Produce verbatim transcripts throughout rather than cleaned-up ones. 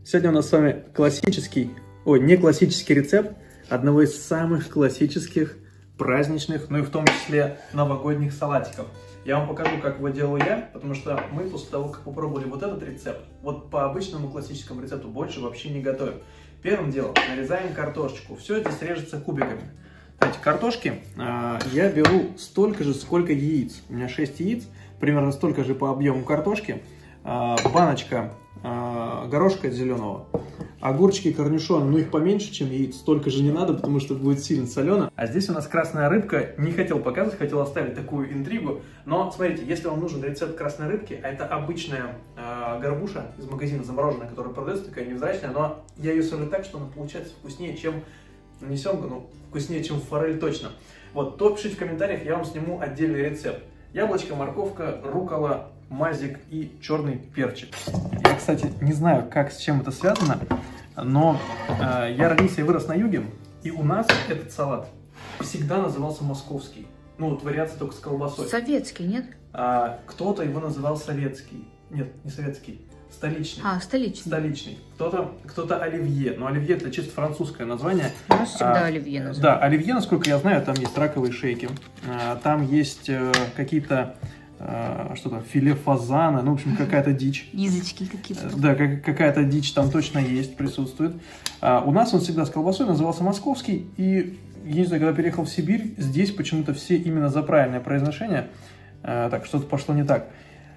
Сегодня у нас с вами классический, ой, не классический рецепт одного из самых классических праздничных, ну и в том числе новогодних салатиков. Я вам покажу, как его делаю я, потому что мы после того, как попробовали вот этот рецепт, вот по обычному классическому рецепту больше вообще не готовим. Первым делом нарезаем картошечку. Все здесь режется кубиками. Эти картошки э, я беру столько же, сколько яиц. У меня шесть яиц, примерно столько же по объему картошки. Э, баночка э, горошка зеленого. Огурчики, корнишоны, ну их поменьше, чем яиц, столько же не надо, потому что будет сильно солено. А здесь у нас красная рыбка. Не хотел показывать, хотел оставить такую интригу. Но смотрите, если вам нужен рецепт красной рыбки, а это обычная э, горбуша из магазина замороженная, которая продается, такая невзрачная, но я ее солю так, что она получается вкуснее, чем не семга, ну вкуснее, чем форель точно. Вот, то пишите в комментариях, я вам сниму отдельный рецепт. Яблочко, морковка, руккола, мазик и черный перчик. Я, кстати, не знаю, как с чем это связано, но э, я родился и вырос на юге, и у нас этот салат всегда назывался московский. Ну, вот вариация только с колбасой. Советский, нет? А, кто-то его называл советский. Нет, не советский. Столичный. А, столичный. Столичный. Кто-то кто-то оливье. Но оливье это чисто французское название. У нас всегда а, оливье называют. Да, оливье, насколько я знаю, там есть раковые шейки. А, там есть э, какие-то э, что там, филе фазана, ну, в общем, какая-то дичь. Язычки какие-то. Да, как, какая-то дичь там точно есть, присутствует. А, у нас он всегда с колбасой, назывался московский. И, я не знаю, когда переехал в Сибирь, здесь почему-то все именно за правильное произношение. А, так, что-то пошло не так.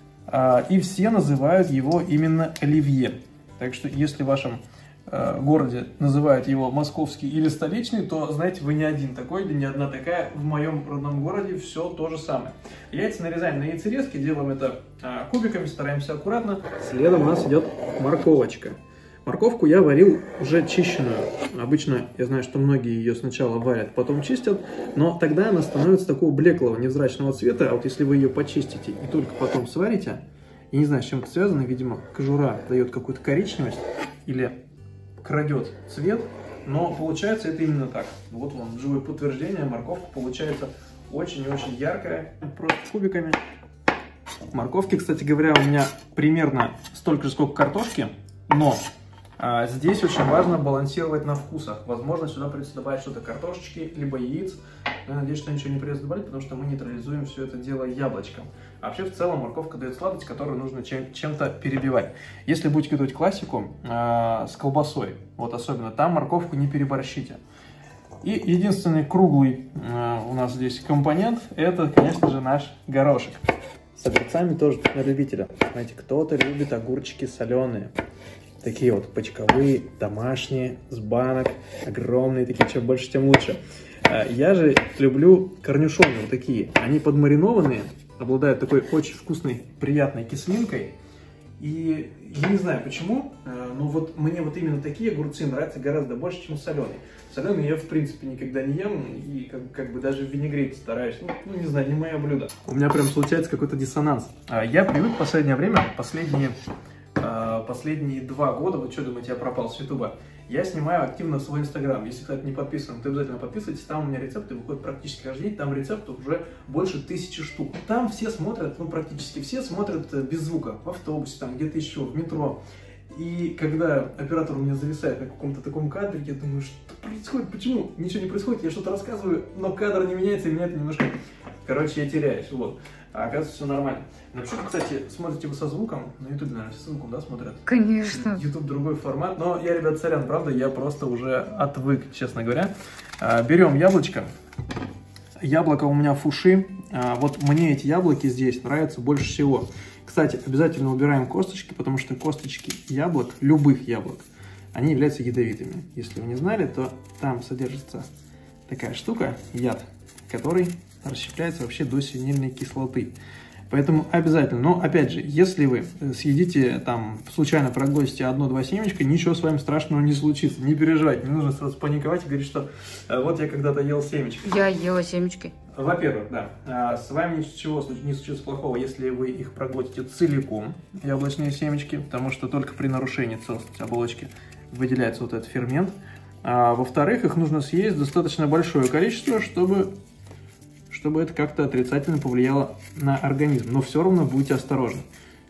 И все называют его именно оливье. Так что, если в вашем э, городе называют его московский или столичный, то, знаете, вы не один такой или не одна такая. В моем родном городе все то же самое. Яйца нарезаем на яйцерезки, делаем это э, кубиками, стараемся аккуратно. Следом у нас идет морковочка. Морковку я варил уже чищенную. Обычно я знаю, что многие ее сначала варят, потом чистят, но тогда она становится такого блеклого, невзрачного цвета. А вот если вы ее почистите и только потом сварите, я не знаю, с чем это связано, видимо, кожура дает какую-то коричневость или крадет цвет, но получается это именно так. Вот вам живое подтверждение, морковка получается очень и очень яркая, просто кубиками. Морковки, кстати говоря, у меня примерно столько же, сколько картошки, но а, здесь очень важно балансировать на вкусах. Возможно, сюда придется добавить что-то картошечки, либо яиц. Но я надеюсь, что ничего не придется добавить, потому что мы нейтрализуем все это дело яблочком. А вообще, в целом, морковка дает сладость, которую нужно чем- чем-то перебивать. Если будете готовить классику а, с колбасой, вот особенно, там морковку не переборщите. И единственный круглый а, у нас здесь компонент, это, конечно же, наш горошек. С огурцами тоже на любителя. Знаете, кто-то любит огурчики соленые. Такие вот почковые, домашние, с банок, огромные такие, чем больше, тем лучше. Я же люблю корнишоны вот такие. Они подмаринованные, обладают такой очень вкусной, приятной кислинкой. И я не знаю почему, но вот мне вот именно такие огурцы нравятся гораздо больше, чем соленые. Соленые я в принципе никогда не ем и как, как бы даже в винегрете стараюсь. Ну, ну не знаю, не мое блюдо. У меня прям случается какой-то диссонанс. Я привык в последнее время, последние... Последние два года, вот что думаете, я пропал с ютуба, я снимаю активно свой инстаграм. Если, кстати, не подписан, то обязательно подписывайтесь, там у меня рецепты выходят практически каждый день, там рецептов уже больше тысячи штук. Там все смотрят, ну практически все смотрят без звука, в автобусе, там где-то еще, в метро. И когда оператор у меня зависает на каком-то таком кадре, я думаю, что происходит, почему? Ничего не происходит, я что-то рассказываю, но кадр не меняется, и меня это немножко, короче, я теряюсь, вот. А оказывается, все нормально. Напишите, кстати, смотрите вы со звуком, на ютубе, наверное, все со звуком, да, смотрят? Конечно. Ютуб другой формат, но я, ребят, сорян, правда, я просто уже отвык, честно говоря. Берем яблочко. Яблоко у меня фуши. Вот мне эти яблоки здесь нравятся больше всего. Кстати, обязательно убираем косточки, потому что косточки яблок, любых яблок, они являются ядовитыми. Если вы не знали, то там содержится такая штука, яд, который расщепляется вообще до синильной кислоты. Поэтому обязательно. Но, опять же, если вы съедите, там, случайно проглотите одно-два семечка, ничего с вами страшного не случится. Не переживайте, не нужно сразу паниковать и говорить, что вот я когда-то ел семечки. Я ела семечки. Во-первых, да, с вами ничего не случится плохого, если вы их проглотите целиком, яблочные семечки, потому что только при нарушении целостности оболочки выделяется вот этот фермент. А, во-вторых, их нужно съесть достаточно большое количество, чтобы... чтобы это как-то отрицательно повлияло на организм. Но все равно будьте осторожны.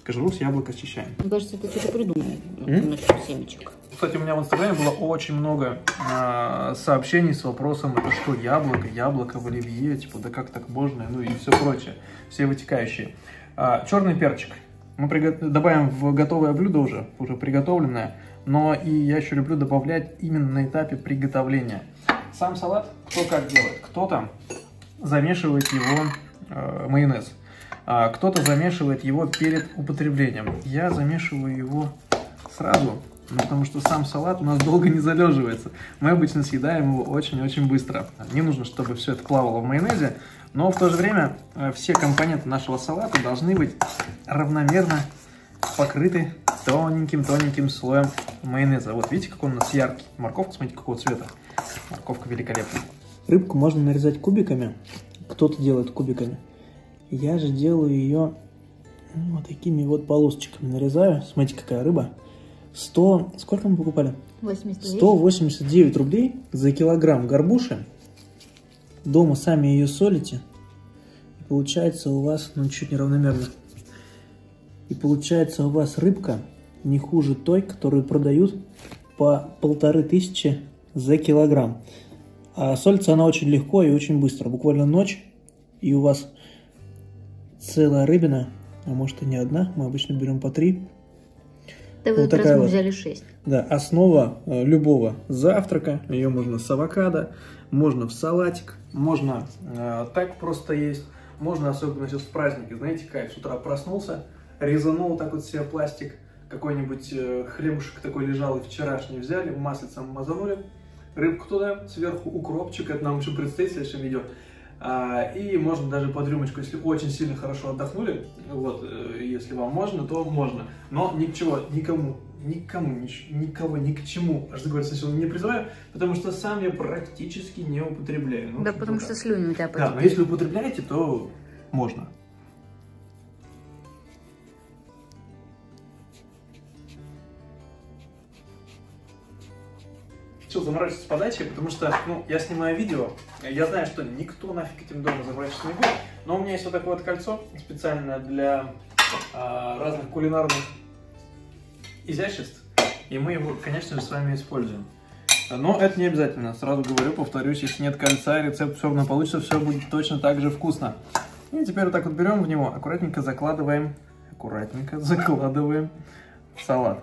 кожуру с яблока счищаем. Мне кажется, ты что-то придумал М? насчет семечек. Кстати, у меня в Инстаграме было очень много э, сообщений с вопросом, это что, яблоко, яблоко в оливье, типа, да как так можно, ну и все прочее, все вытекающие. А, черный перчик. Мы приго... добавим в готовое блюдо уже, уже приготовленное, но и я еще люблю добавлять именно на этапе приготовления. Сам салат кто как делает. Кто-то замешивает его э, майонез, а кто-то замешивает его перед употреблением. Я замешиваю его сразу. Ну, потому что сам салат у нас долго не залеживается. Мы обычно съедаем его очень-очень быстро. Не нужно, чтобы все это плавало в майонезе, но в то же время все компоненты нашего салата должны быть равномерно покрыты тоненьким-тоненьким слоем майонеза. Вот видите, какой он у нас яркий. Морковка, смотрите, какого цвета. Морковка великолепная. Рыбку можно нарезать кубиками. Кто-то делает кубиками. Я же делаю ее вот такими вот полосочками. Нарезаю. Смотрите, какая рыба. сто, сколько мы покупали? восемьдесят девять. сто восемьдесят девять рублей за килограмм горбуши. Дома сами ее солите. И получается у вас, ну, чуть неравномерно. И получается у вас рыбка не хуже той, которую продают по полторы тысячи за килограмм. А солится она очень легко и очень быстро. Буквально ночь, и у вас целая рыбина, а может и не одна. Мы обычно берем по три. Да, в Вот этот раз такая мы вот. взяли шесть. Да, основа э, любого завтрака. Ее можно с авокадо, можно в салатик, можно э, так просто есть. Можно, особенно сейчас в празднике, знаете, кайф, с утра проснулся, резанул так вот себе пластик, какой-нибудь э, хлебушек такой лежал и вчерашний взяли, маслицем мазанули, рыбку туда, сверху укропчик, это нам еще предстоит в следующем видео. А, и можно даже под рюмочку, если очень сильно хорошо отдохнули, вот, э, если вам можно, то можно. Но ничего, никому, никому, нич, никого, ни к чему, аж говорится, сначала не призываю, потому что сам я практически не употребляю. Ну, Да, потому что слюни у тебя Да, но если употребляете, то можно. Все, заморачиваться с подачей, потому что, ну, я снимаю видео, я знаю, что никто нафиг этим дома заморачиваться не будет, но у меня есть вот такое вот кольцо специально для а, разных кулинарных изяществ, и мы его, конечно же, с вами используем. Но это не обязательно, сразу говорю, повторюсь, если нет кольца, рецепт все равно получится, все будет точно так же вкусно. И теперь вот так вот берем в него, аккуратненько закладываем, аккуратненько закладываем в салат.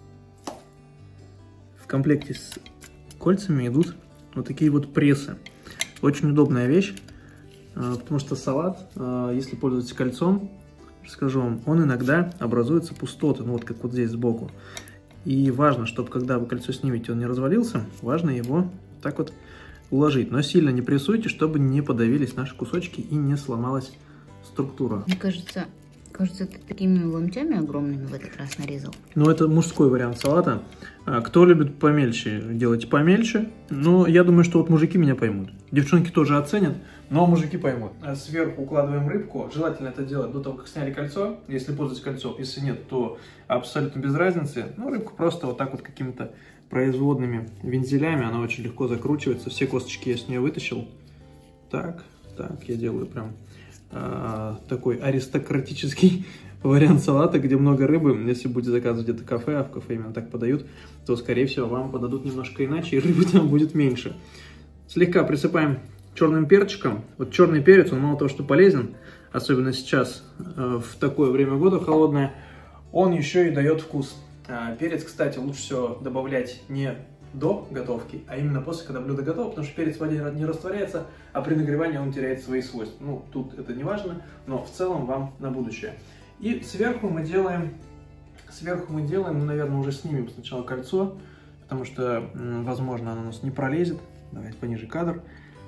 В комплекте с кольцами идут вот такие вот прессы. Очень удобная вещь, потому что салат, если пользоваться кольцом, скажу вам, он иногда образуется пустоты, ну вот как вот здесь сбоку. И важно, чтобы когда вы кольцо снимете, он не развалился, важно его так вот уложить. Но сильно не прессуйте, чтобы не подавились наши кусочки и не сломалась структура. Мне кажется, кажется, ты такими ломтями огромными в этот раз нарезал. Ну, это мужской вариант салата. Кто любит помельче, делайте помельче. Но я думаю, что вот мужики меня поймут. Девчонки тоже оценят, но мужики поймут. Сверху укладываем рыбку. Желательно это делать до того, как сняли кольцо. Если пользуетесь кольцом, если нет, то абсолютно без разницы. Ну, рыбку просто вот так вот какими-то производными вензелями. Она очень легко закручивается. Все косточки я с нее вытащил. Так, так, я делаю прям э, такой аристократический вариант салата, где много рыбы. Если будете заказывать где-то кафе, а в кафе именно так подают, то, скорее всего, вам подадут немножко иначе, и рыбы там будет меньше. Слегка присыпаем черным перчиком. Вот черный перец, он мало того, что полезен, особенно сейчас, э, в такое время года холодное, он еще и дает вкус. А перец, кстати, лучше всего добавлять не до готовки, а именно после, когда блюдо готово, потому что перец в воде не растворяется, а при нагревании он теряет свои свойства. Ну, тут это не важно, но в целом вам на будущее. И сверху мы делаем, сверху мы делаем, ну, наверное, уже снимем сначала кольцо, потому что, возможно, оно у нас не пролезет. Давайте пониже кадр.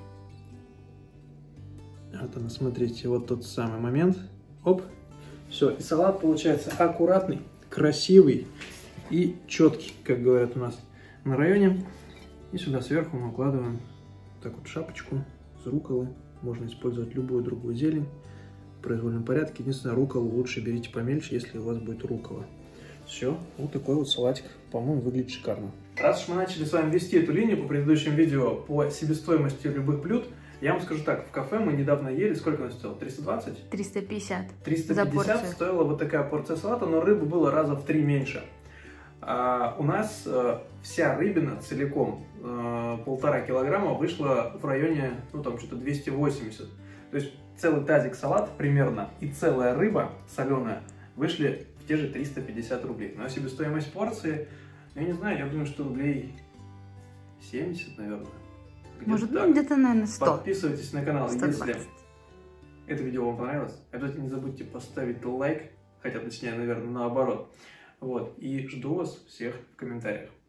Вот оно, смотрите, вот тот самый момент. Оп, все, и салат получается аккуратный, красивый и четкий, как говорят у нас на районе. И сюда сверху мы укладываем так вот шапочку с рукколы. Можно использовать любую другую зелень в произвольном порядке. Единственное, рукколу лучше берите помельче, если у вас будет руккола. Все, вот такой вот салатик, по-моему, выглядит шикарно. Раз уж мы начали с вами вести эту линию по предыдущим видео по себестоимости любых блюд, Я вам скажу так, в кафе мы недавно ели, сколько он стоил? триста двадцать? триста пятьдесят. триста пятьдесят стоила вот такая порция салата, но рыбы было раза в три меньше. А у нас э, вся рыбина целиком, э, полтора килограмма, вышла в районе, ну там что-то двести восемьдесят. То есть целый тазик салата примерно и целая рыба соленая вышли в те же триста пятьдесят рублей. Но себестоимость порции, я не знаю, я думаю, что рублей семьдесят, наверное. Где Может, ну, где-то, наверное, сто. Подписывайтесь на канал, сто двадцать. если это видео вам понравилось. Обязательно не забудьте поставить лайк, хотя, точнее, наверное, наоборот. Вот, и жду вас всех в комментариях.